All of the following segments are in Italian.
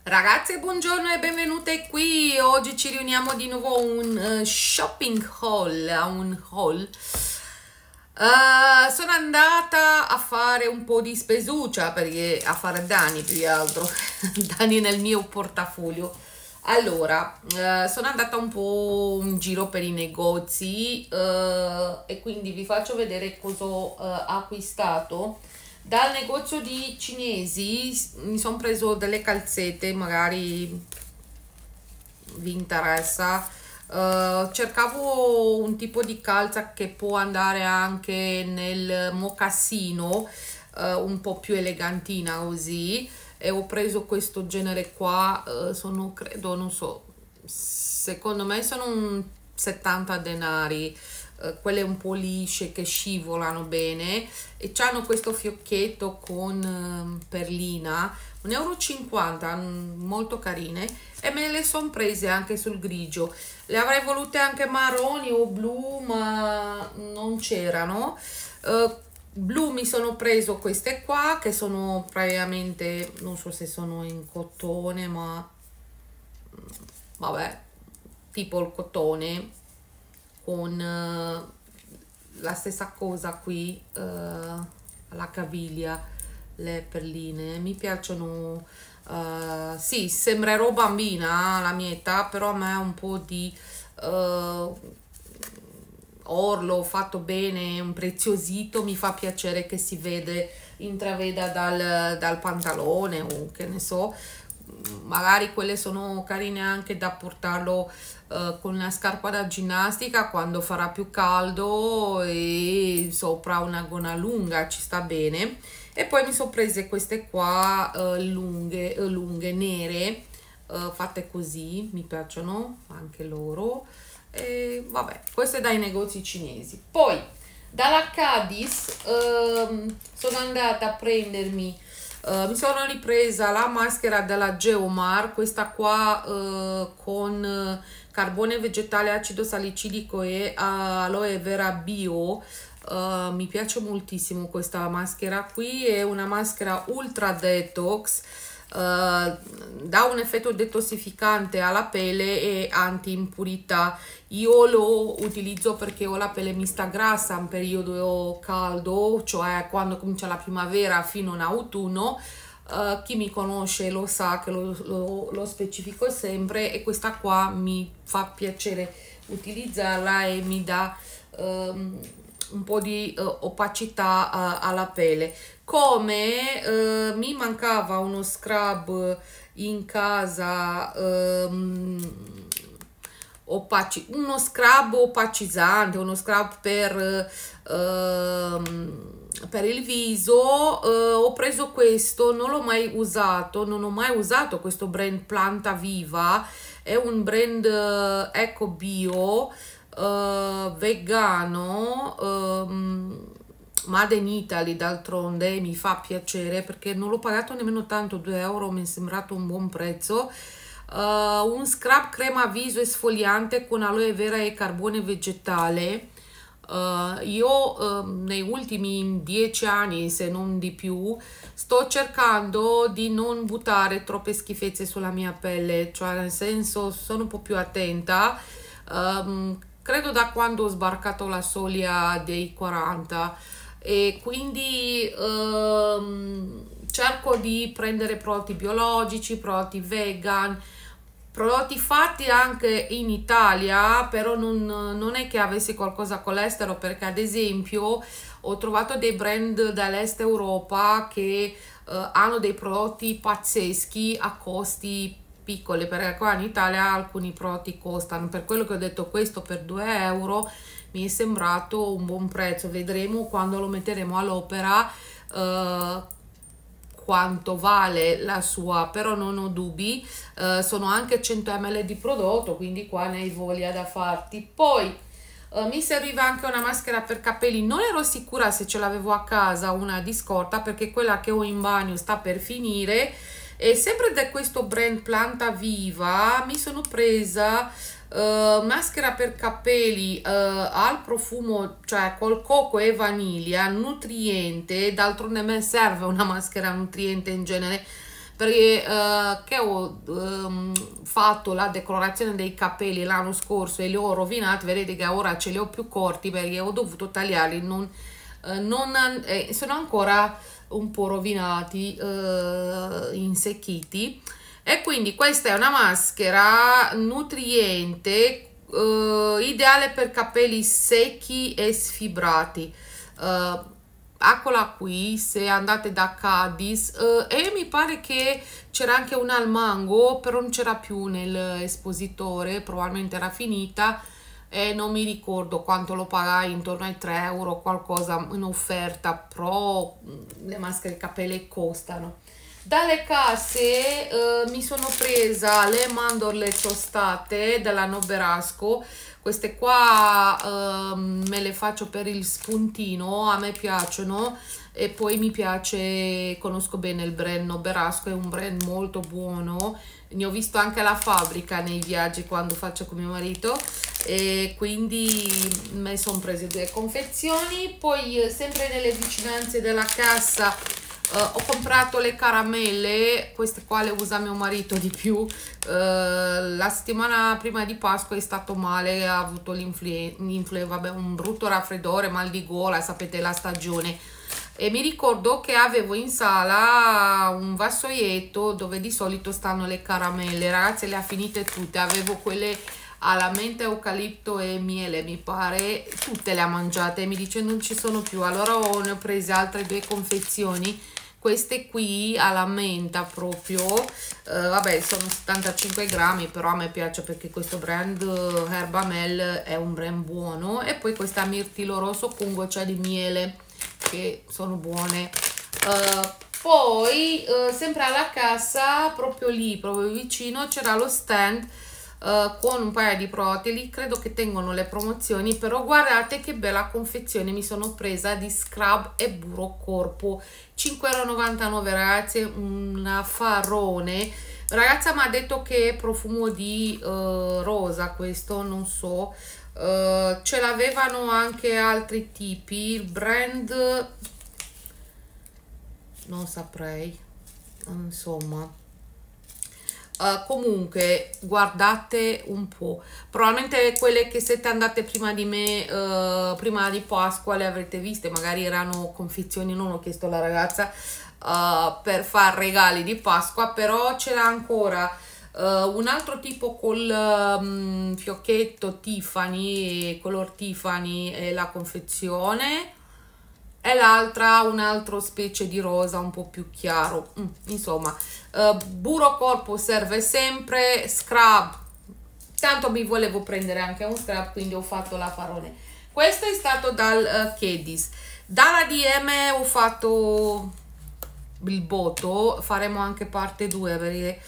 Ragazze, buongiorno e benvenute qui. Oggi ci riuniamo di nuovo a un shopping haul, sono andata a fare un po' di spesuccia perché a fare danni più che altro, danni nel mio portafoglio. Allora, sono andata un po' in giro per i negozi e quindi vi faccio vedere cosa ho acquistato. Dal negozio di cinesi mi sono preso delle calzette, magari vi interessa. Cercavo un tipo di calza che può andare anche nel mocassino, un po' più elegantina così, e ho preso questo genere qua. Sono, credo, non so, secondo me sono un 70 denari, quelle un po' lisce che scivolano bene e hanno questo fiocchetto con perlina, 1,50 euro, molto carine, e me le sono prese anche sul grigio. Le avrei volute anche marroni o blu, ma non c'erano. Blu mi sono preso queste qua che sono praticamente, non so se sono in cotone, ma vabbè, tipo il cotone con la stessa cosa qui, alla caviglia, le perline mi piacciono. Sì, sembrerò bambina alla mia età, però a me un po' di orlo fatto bene, un preziosito, mi fa piacere che si vede, intraveda dal pantalone o che ne so. Magari quelle sono carine anche da portarlo con una scarpa da ginnastica quando farà più caldo e sopra una gonna lunga, ci sta bene. E poi mi sono prese queste qua lunghe, nere, fatte così, mi piacciono anche loro. E vabbè, questo è dai negozi cinesi. Poi dalla Cadiz sono andata a prendermi, mi sono ripresa la maschera della Geomar, questa qua con carbone vegetale, acido salicidico e aloe vera bio. Mi piace moltissimo questa maschera qui, è una maschera ultra detox, dà un effetto detossificante alla pelle e anti-impurità. Io lo utilizzo perché ho la pelle mista grassa in periodo caldo, cioè quando comincia la primavera fino in autunno. Chi mi conosce lo sa che lo specifico sempre, e questa qua mi fa piacere utilizzarla e mi dà un po' di opacità alla pelle. Come mi mancava uno scrub in casa, uno scrub opacizzante, uno scrub per il viso, ho preso questo, non l'ho mai usato, non ho mai usato questo brand Planta Viva, è un brand eco bio, vegano, Made in Italy. D'altronde mi fa piacere perché non l'ho pagato nemmeno tanto, 2 euro mi è sembrato un buon prezzo. Un scrub crema viso esfoliante con aloe vera e carbone vegetale. Io nei ultimi 10 anni, se non di più, sto cercando di non buttare troppe schifezze sulla mia pelle, cioè nel senso sono un po' più attenta. Credo da quando ho sbarcato la soglia dei 40, e quindi cerco di prendere prodotti biologici, prodotti vegan, prodotti fatti anche in Italia, però non è che avessi qualcosa con l'estero, perché ad esempio ho trovato dei brand dall'est Europa che hanno dei prodotti pazzeschi a costi piccoli, perché qua in Italia alcuni prodotti costano, per quello che ho detto, questo per 2 euro mi è sembrato un buon prezzo. Vedremo quando lo metteremo all'opera quanto vale la sua, però non ho dubbi. Sono anche 100 ml di prodotto, quindi qua ne hai voglia da farti. Poi mi serviva anche una maschera per capelli, non ero sicura se ce l'avevo a casa una di scorta, perché quella che ho in bagno sta per finire. E sempre da questo brand Planta Viva mi sono presa maschera per capelli al profumo, cioè col cocco e vaniglia, nutriente. D'altronde a me serve una maschera nutriente in genere, perché che ho fatto la decorazione dei capelli l'anno scorso e li ho rovinati. Vedete che ora ce li ho più corti perché ho dovuto tagliarli, sono ancora un po' rovinati, insecchiti. E quindi questa è una maschera nutriente, ideale per capelli secchi e sfibrati. Eccola qui, se andate da Cadiz, e mi pare che c'era anche una al mango, però non c'era più nell'espositore, probabilmente era finita e non mi ricordo quanto lo pagai, intorno ai 3 euro qualcosa in offerta, però le maschere capelli costano. Dalle casse mi sono presa le mandorle tostate della Noberasco. Queste qua me le faccio per il spuntino, a me piacciono, e poi mi piace, conosco bene il brand Noberasco, è un brand molto buono, ne ho visto anche la fabbrica nei viaggi quando faccio con mio marito, e quindi me sono prese 2 confezioni. Poi sempre nelle vicinanze della cassa ho comprato le caramelle, queste qua le usa mio marito di più. La settimana prima di Pasqua è stato male, ha avuto vabbè, un brutto raffreddore, mal di gola, sapete la stagione. E mi ricordo che avevo in sala un vassoietto dove di solito stanno le caramelle, ragazzi, le ha finite tutte. Avevo quelle alla menta, eucalipto e miele, mi pare, tutte le ha mangiate. Mi dice non ci sono più, allora ne ho prese altre 2 confezioni, queste qui alla menta proprio, vabbè, sono 75 grammi, però a me piace perché questo brand Herbamel è un brand buono. E poi questa mirtillo rosso con goccia di miele, che sono buone. Poi sempre alla cassa, proprio lì, proprio vicino, c'era lo stand con un paio di prodotti. Credo che tengono le promozioni, però guardate che bella confezione mi sono presa di scrub e burro corpo, 5,99 euro, ragazzi, un affarone. Ragazza mi ha detto che è profumo di rosa, questo non so, ce l'avevano anche altri tipi, il brand non saprei, insomma. Comunque guardate un po', probabilmente quelle che siete andate prima di me, prima di Pasqua, le avrete viste, magari erano confezioni, non ho chiesto alla ragazza per fare regali di Pasqua, però c'era ancora un altro tipo col fiocchetto Tiffany, color Tiffany è la confezione, e l'altra un altro specie di rosa un po' più chiaro. Insomma, burro corpo serve sempre, scrub, tanto mi volevo prendere anche un scrub, quindi ho fatto la farone. Questo è stato dal Cadiz. Dalla DM ho fatto il botto, faremo anche parte 2 perché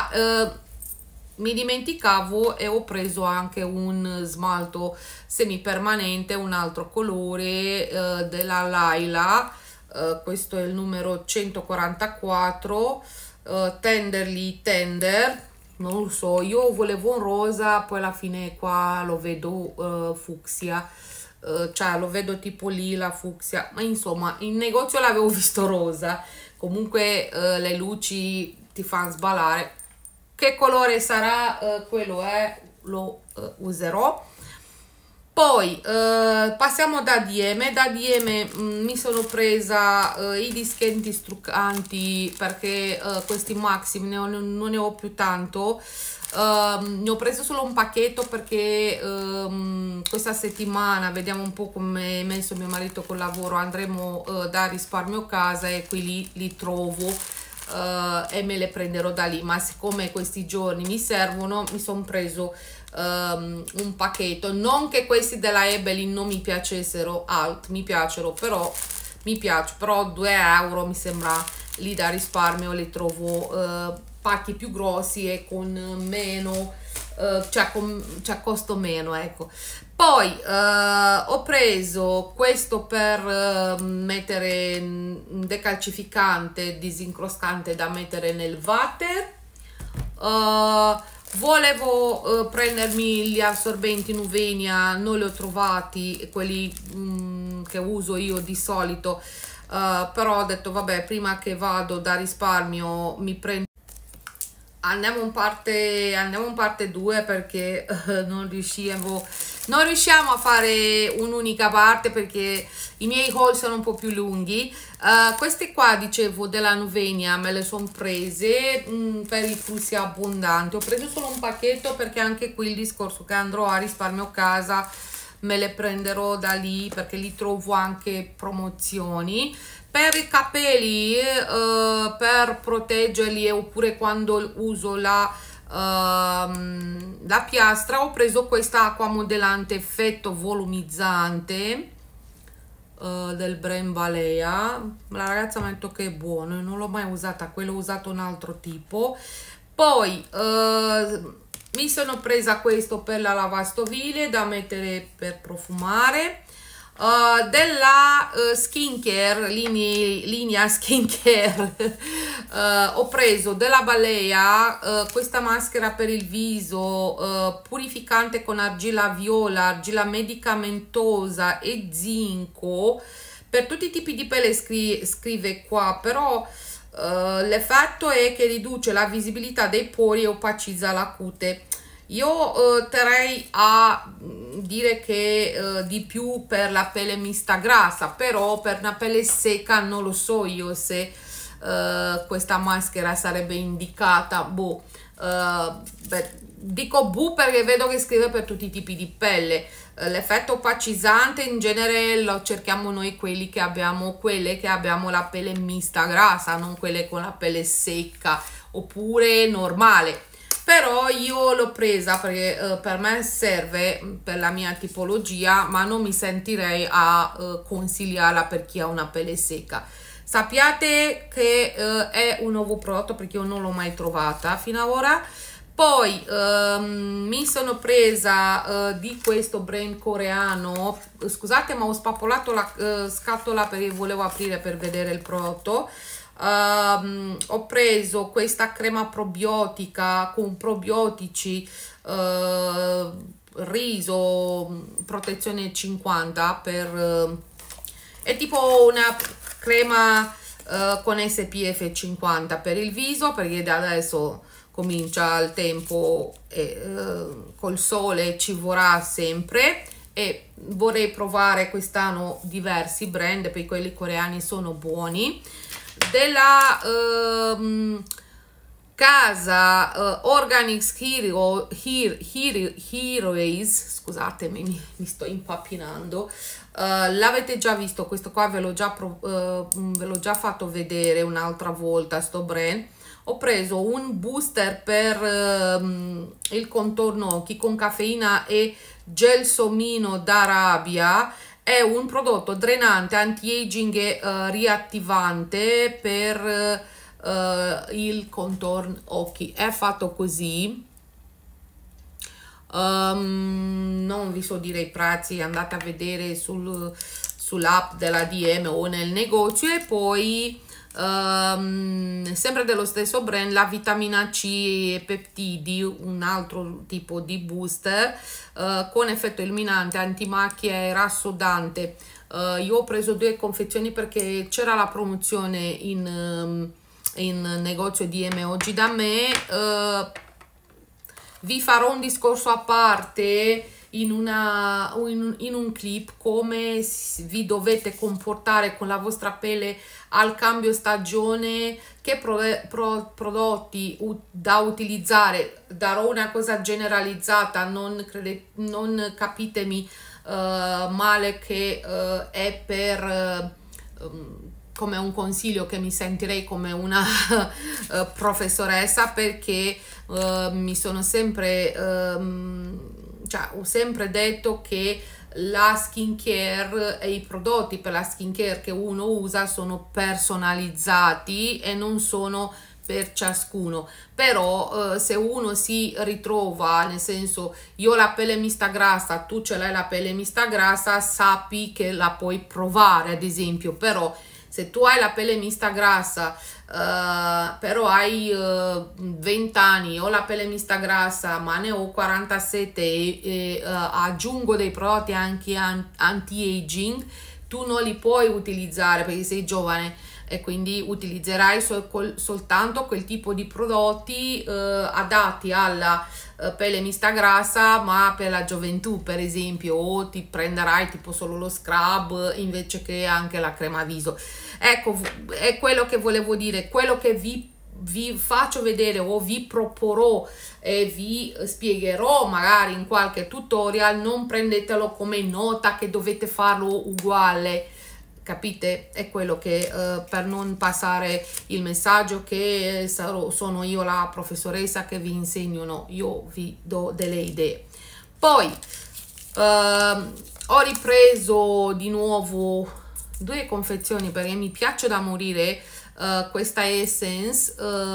mi dimenticavo e ho preso anche un smalto semipermanente, un altro colore della Laila, questo è il numero 144, Tenderly Tender, non lo so, io volevo un rosa, poi alla fine qua lo vedo fucsia, cioè lo vedo tipo lila fucsia, ma insomma in negozio l'avevo visto rosa. Comunque le luci ti fanno sballare. Che colore sarà, quello lo userò. Poi passiamo da DM. Da DM mi sono presa i dischetti struccanti perché questi Maxim non ne ho più tanto. Ne ho preso solo un pacchetto perché questa settimana vediamo un po' come è messo mio marito col lavoro, andremo da Risparmio Casa e qui li trovo. E me le prenderò da lì, ma siccome questi giorni mi servono, mi sono preso un pacchetto. Non che questi della Ebelin non mi piacessero, mi piacciono, però 2 euro mi sembra lì da Risparmio, li trovo pacchi più grossi e con meno, cioè costo meno, ecco. Poi ho preso questo per mettere un decalcificante disincrostante da mettere nel water. Volevo prendermi gli assorbenti Nuvenia, non li ho trovati, quelli che uso io di solito. però ho detto vabbè, prima che vado da risparmio mi prendo. Andiamo in parte 2 perché non riusciamo a fare un'unica parte perché i miei haul sono un po' più lunghi. Queste qua, dicevo, della Nuvenia me le sono prese per i flussi abbondanti. Ho preso solo un pacchetto perché anche qui il discorso che andrò a risparmio casa me le prenderò da lì perché lì trovo anche promozioni. Per i capelli, per proteggerli oppure quando uso la piastra, ho preso questa acqua modellante effetto volumizzante del brand Balea. La ragazza mi ha detto che è buono, non l'ho mai usata, quello ho usato un altro tipo. Poi mi sono presa questo per la lavastoviglie da mettere per profumare. Della skincare, linea skincare, ho preso della Balea questa maschera per il viso purificante con argilla viola, argilla medicamentosa e zinco per tutti i tipi di pelle, scrive qua, però l'effetto è che riduce la visibilità dei pori e opacizza la cute. Io terrei a dire che di più per la pelle mista grassa, però per una pelle secca non lo so io se questa maschera sarebbe indicata. Boh, dico boh perché vedo che scrive per tutti i tipi di pelle. L'effetto opacizzante in genere lo cerchiamo noi quelle che abbiamo la pelle mista grassa, non quelle con la pelle secca oppure normale. Però io l'ho presa perché per me serve per la mia tipologia, ma non mi sentirei a consigliarla per chi ha una pelle secca. Sappiate che è un nuovo prodotto perché io non l'ho mai trovata fino ad ora. Poi mi sono presa di questo brand coreano, scusate ma ho spappolato la scatola perché volevo aprire per vedere il prodotto. Ho preso questa crema probiotica con probiotici, riso, protezione 50 per è tipo una crema con SPF 50 per il viso perché da adesso comincia il tempo e col sole ci vorrà sempre e vorrei provare quest'anno diversi brand perché quelli coreani sono buoni. Della casa Organics Heroes, scusatemi, mi sto impappinando. L'avete già visto, questo qua ve l'ho già fatto vedere un'altra volta, sto brand. Ho preso un booster per il contorno occhi con caffeina e gelsomino d'Arabia. È un prodotto drenante, anti-aging e riattivante per il contorno occhi. È fatto così. Non vi so dire i prezzi, andate a vedere sull'app della DM o nel negozio. E poi sempre dello stesso brand, la vitamina C e peptidi, un altro tipo di booster con effetto illuminante, antimacchia e rassodante. Io ho preso 2 confezioni perché c'era la promozione in negozio DM oggi da me. Vi farò un discorso a parte in un clip come vi dovete comportare con la vostra pelle al cambio stagione, che prodotti da utilizzare. Darò una cosa generalizzata, non capitemi male che è per come un consiglio, che mi sentirei come una professoressa, perché mi sono sempre ho sempre detto che la skincare e i prodotti per la skincare che uno usa sono personalizzati e non sono per ciascuno. Però se uno si ritrova, nel senso, io ho la pelle mista grassa, tu ce l'hai la pelle mista grassa, sappi che la puoi provare, ad esempio. Però se tu hai la pelle mista grassa però hai 20 anni, ho la pelle mista grassa ma ne ho 47 e aggiungo dei prodotti anche anti-aging, tu non li puoi utilizzare perché sei giovane e quindi utilizzerai soltanto quel tipo di prodotti adatti alla pelle mista grassa, ma per la gioventù per esempio, o ti prenderai tipo solo lo scrub invece che anche la crema viso. Ecco, è quello che volevo dire, quello che vi faccio vedere o vi proporrò e vi spiegherò magari in qualche tutorial, non prendetelo come nota che dovete farlo uguale, capite? È quello che per non passare il messaggio che sono io la professoressa che vi insegno, no, io vi do delle idee. Poi ho ripreso di nuovo 2 confezioni perché mi piace da morire. Questa essence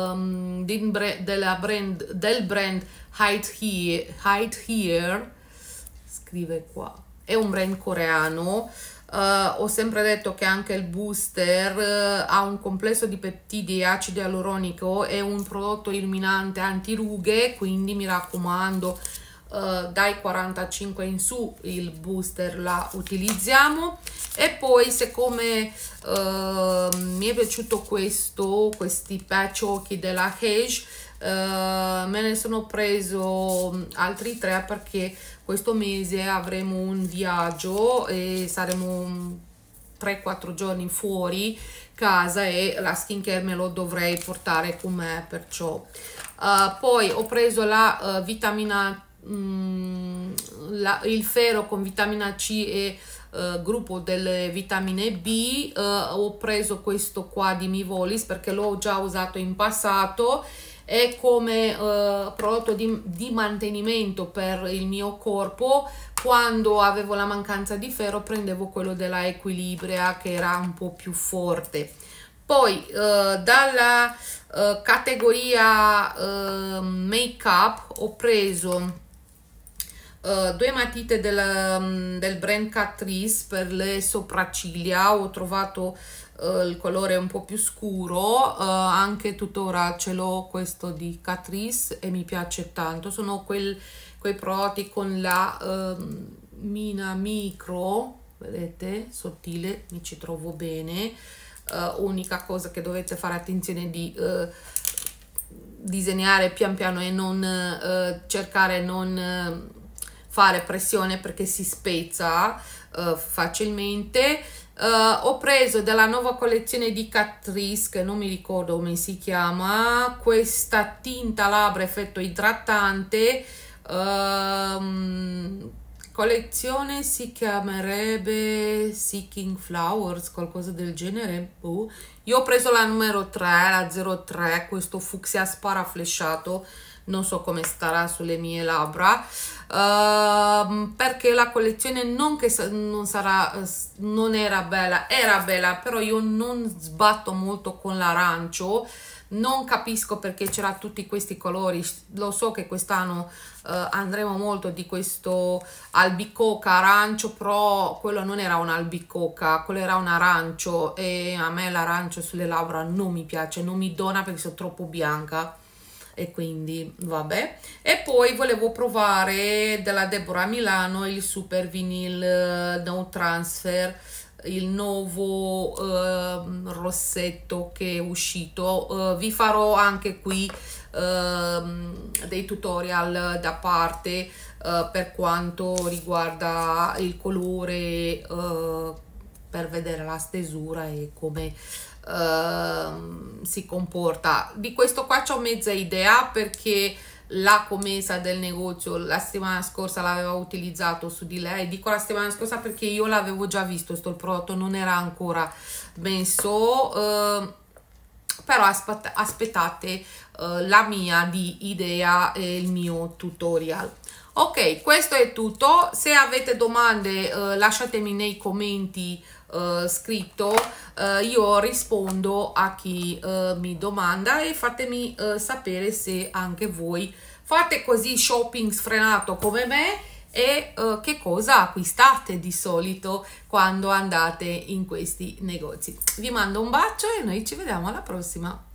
del brand Hide Here, scrive qua, è un brand coreano. Ho sempre detto che anche il booster ha un complesso di peptidi e acido ialuronico, è un prodotto illuminante antirughe, quindi mi raccomando, dai 45 in su il booster la utilizziamo. E poi siccome mi è piaciuto questi patch occhi della Hage, me ne sono preso altri 3 perché questo mese avremo un viaggio e saremo 3-4 giorni fuori casa e la skincare me lo dovrei portare con me, perciò poi ho preso la vitamina il ferro con vitamina C e gruppo delle vitamine B. Ho preso questo qua di Mivolis perché l'ho già usato in passato, è come prodotto di mantenimento per il mio corpo. Quando avevo la mancanza di ferro prendevo quello della Equilibria che era un po' più forte. Poi dalla categoria make up ho preso 2 matite del brand Catrice per le sopracciglia. Ho trovato il colore un po' più scuro, anche tuttora ce l'ho questo di Catrice e mi piace tanto. Sono quei prodotti con la mina micro, vedete, sottile, mi ci trovo bene. Unica cosa che dovete fare attenzione di disegnare pian piano e non cercare non fare pressione perché si spezza facilmente. Ho preso della nuova collezione di Catrice, che non mi ricordo come si chiama, questa tinta labbra effetto idratante. Collezione si chiamerebbe Seeking Flowers, qualcosa del genere. Io ho preso la numero 3, la 03, questo fucsia sparaflesciato, non so come starà sulle mie labbra, perché la collezione non era bella, era bella, però io non sbatto molto con l'arancio, non capisco perché c'era tutti questi colori. Lo so che quest'anno andremo molto di questo albicocca arancio, però quello non era un albicocca, quello era un arancio e a me l'arancio sulle labbra non mi piace, non mi dona perché sono troppo bianca e quindi vabbè. E poi volevo provare della Deborah Milano il Super Vinyl No Transfer, il nuovo rossetto che è uscito. Vi farò anche qui dei tutorial da parte per quanto riguarda il colore, per vedere la stesura e come si comporta. Di questo qua c'ho mezza idea perché la commessa del negozio la settimana scorsa l'aveva utilizzato su di lei. Dico la settimana scorsa perché io l'avevo già visto, sto prodotto non era ancora messo, però aspettate la mia di idea e il mio tutorial. Ok, questo è tutto. Se avete domande lasciatemi nei commenti scritto, io rispondo a chi mi domanda, e fatemi sapere se anche voi fate così shopping sfrenato come me e che cosa acquistate di solito quando andate in questi negozi. Vi mando un bacio e noi ci vediamo alla prossima.